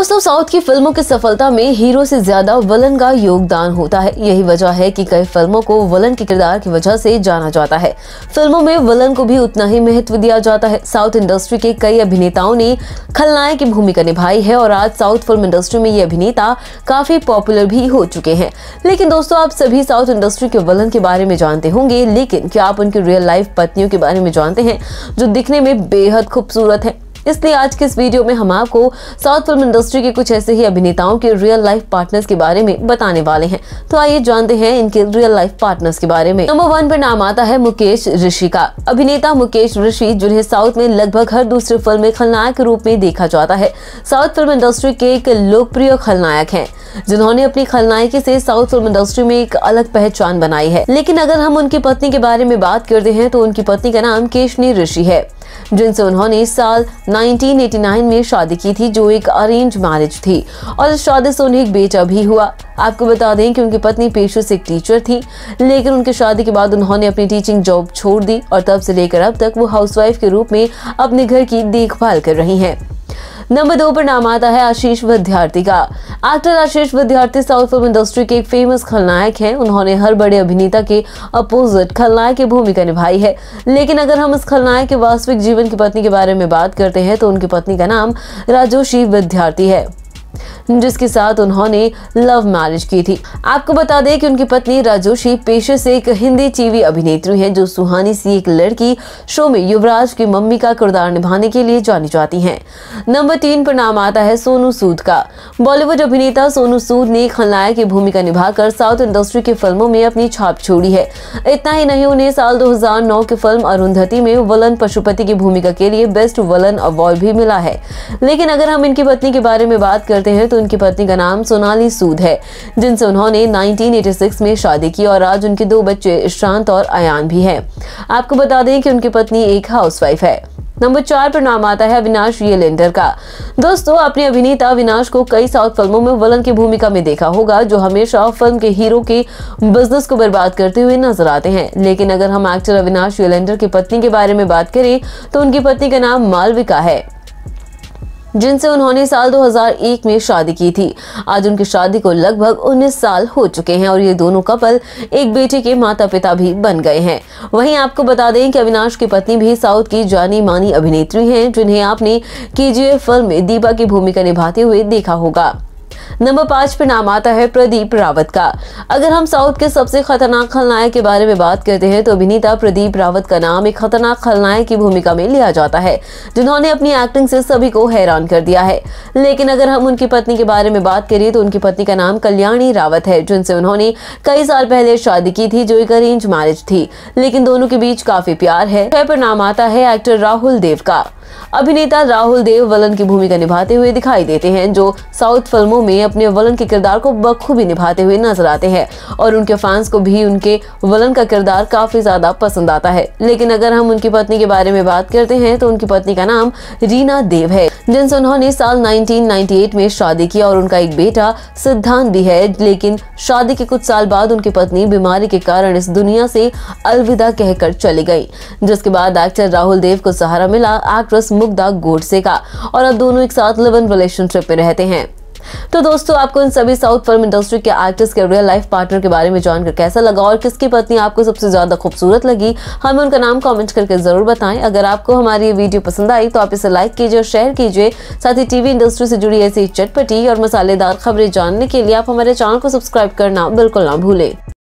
दोस्तों, साउथ की फिल्मों की सफलता में हीरो से ज्यादा विलन का योगदान होता है। यही वजह है कि कई फिल्मों को विलन के किरदार की वजह से जाना जाता है। फिल्मों में विलन को भी उतना ही महत्व दिया जाता है। साउथ इंडस्ट्री के कई अभिनेताओं ने खलनायक की भूमिका निभाई है और आज साउथ फिल्म इंडस्ट्री में ये अभिनेता काफी पॉपुलर भी हो चुके हैं। लेकिन दोस्तों, आप सभी साउथ इंडस्ट्री के विलन के बारे में जानते होंगे, लेकिन क्या आप उनकी रियल लाइफ पत्नियों के बारे में जानते हैं, जो दिखने में बेहद खूबसूरत है। इसलिए आज के इस वीडियो में हम आपको साउथ फिल्म इंडस्ट्री के कुछ ऐसे ही अभिनेताओं के रियल लाइफ पार्टनर्स के बारे में बताने वाले हैं। तो आइए जानते हैं इनके रियल लाइफ पार्टनर्स के बारे में। नंबर 1 पर नाम आता है मुकेश ऋषि का। अभिनेता मुकेश ऋषि, जिन्हें साउथ में लगभग हर दूसरी फिल्म में खलनायक के रूप में देखा जाता है, साउथ फिल्म इंडस्ट्री के एक लोकप्रिय खलनायक हैं, जिन्होंने अपनी खलनायकी से साउथ फिल्म इंडस्ट्री में एक अलग पहचान बनाई है। लेकिन अगर हम उनकी पत्नी के बारे में बात करते हैं तो उनकी पत्नी का नाम केशनी ऋषि है, जिनसे उन्होंने साल 1989 में शादी की थी, जो एक अरेंज मैरिज थी और इस शादी से उन्हें एक बेटा भी हुआ। आपको बता दें कि उनकी पत्नी पेशे से एक टीचर थी, लेकिन उनकी शादी के बाद उन्होंने अपनी टीचिंग जॉब छोड़ दी और तब से लेकर अब तक वो हाउसवाइफ के रूप में अपने घर की देखभाल कर रही हैं। नंबर 2 पर नाम आता है आशीष विद्यार्थी का। एक्टर आशीष विद्यार्थी साउथ फिल्म इंडस्ट्री के एक फेमस खलनायक हैं। उन्होंने हर बड़े अभिनेता के अपोजिट खलनायक की भूमिका निभाई है। लेकिन अगर हम इस खलनायक के वास्तविक जीवन की पत्नी के बारे में बात करते हैं तो उनकी पत्नी का नाम राजोशी विद्यार्थी है, जिसके साथ उन्होंने लव मैरिज की थी। आपको बता दें कि उनकी पत्नी राजोशी पेशे से एक हिंदी टीवी अभिनेत्री हैं, जो सुहानी सी एक लड़की शो में युवराज की मम्मी का किरदार निभाने के लिए जानी जाती हैं। नंबर 3 पर नाम आता है सोनू सूद का। बॉलीवुड अभिनेता सोनू सूद ने खलनायक की भूमिका निभाकर साउथ इंडस्ट्री की फिल्मों में अपनी छाप छोड़ी है। इतना ही नहीं, उन्हें साल 2009 की फिल्म अरुंधति में विलन पशुपति की भूमिका के लिए बेस्ट विलन अवार्ड भी मिला है। लेकिन अगर हम इनकी पत्नी के बारे में बात करते हैं तो उनकी पत्नी का नाम सोनाली सूद है, जिनसे उन्होंने 1986 में शादी की और आज उनके 2 बच्चे ईशांत और अयान भी हैं। आपको बता दें कि उनकी पत्नी एक हाउसवाइफ है। नंबर 4 पर नाम आता है अविनाश येलेंडर का। दोस्तों, अपने अभिनेता अविनाश को कई साउथ फिल्मों में विलन की भूमिका में देखा होगा, जो हमेशा फिल्म के हीरो के बिजनेस को बर्बाद करते हुए नजर आते हैं। लेकिन अगर हम एक्टर अविनाश येलेंडर की पत्नी के बारे में बात करें तो उनकी पत्नी का नाम मालविका है, जिनसे उन्होंने साल 2001 में शादी की थी। आज उनकी शादी को लगभग 19 साल हो चुके हैं और ये दोनों कपल एक बेटे के माता पिता भी बन गए हैं। वहीं आपको बता दें कि अविनाश की पत्नी भी साउथ की जानी मानी अभिनेत्री हैं, जिन्हें आपने केजीएफ फिल्म में दीपा की भूमिका निभाते हुए देखा होगा। नंबर 5 पे नाम आता है प्रदीप रावत का। अगर हम साउथ के सबसे खतरनाक खलनायक के बारे में बात करते हैं तो अभिनेता प्रदीप रावत का नाम एक खतरनाक खलनायक की भूमिका में लिया जाता है, जिन्होंने अपनी एक्टिंग से सभी को हैरान कर दिया है। लेकिन अगर हम उनकी पत्नी के बारे में बात करें तो उनकी पत्नी का नाम कल्याणी रावत है, जिनसे उन्होंने कई साल पहले शादी की थी, जो एक अरेंज मैरिज थी। लेकिन दोनों के बीच काफी प्यार है। 6 पर नाम आता है एक्टर राहुल देव का। अभिनेता राहुल देव विलन की भूमिका निभाते हुए दिखाई देते हैं, जो साउथ फिल्मों में अपने विलन के किरदार को बखूबी निभाते हुए नजर आते हैं और उनके फैंस को भी उनके विलन का किरदार काफी ज्यादा पसंद आता है। लेकिन अगर हम उनकी पत्नी के बारे में बात करते हैं तो उनकी पत्नी का नाम रीना देव है, जिनसे उन्होंने साल 1998 में शादी की और उनका एक बेटा सिद्धांत भी है। लेकिन शादी के कुछ साल बाद उनकी पत्नी बीमारी के कारण इस दुनिया से अलविदा कहकर चली गई, जिसके बाद एक्टर राहुल देव को सहारा मिला एक्ट्रेस मुग्धा गोडसे का और अब दोनों एक साथ लिव इन रिलेशनशिप में रहते हैं। तो दोस्तों, आपको इन सभी साउथ फिल्म इंडस्ट्री के एक्टर्स के रियल लाइफ पार्टनर के बारे में जानकर कैसा लगा और किसकी पत्नी आपको सबसे ज्यादा खूबसूरत लगी, हमें उनका नाम कमेंट करके जरूर बताएं। अगर आपको हमारी ये वीडियो पसंद आई तो आप इसे लाइक कीजिए और शेयर कीजिए। साथ ही टीवी इंडस्ट्री से जुड़ी ऐसी चटपटी और मसालेदार खबरें जानने के लिए आप हमारे चैनल को सब्सक्राइब करना बिल्कुल ना भूलें।